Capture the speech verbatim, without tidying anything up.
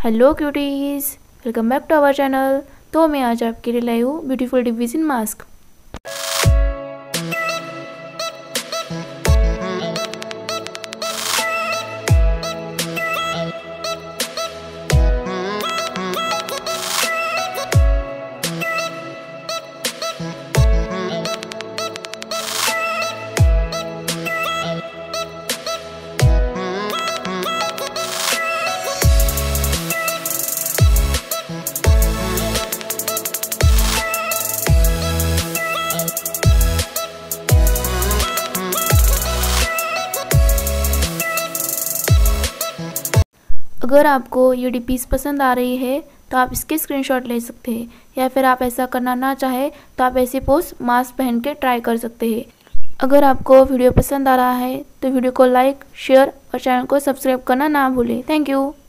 Hello cuties, welcome back to our channel. तो मैं आज आपके लिए लाई हूँ ब्यूटीफुल डिवीजन मास्क। अगर आपको ये डिपीस पसंद आ रही है तो आप इसके स्क्रीनशॉट ले सकते हैं, या फिर आप ऐसा करना ना चाहे तो आप ऐसे पोस्ट मास्क पहन के ट्राई कर सकते हैं। अगर आपको वीडियो पसंद आ रहा है तो वीडियो को लाइक, शेयर और चैनल को सब्सक्राइब करना ना भूलें। Thank you.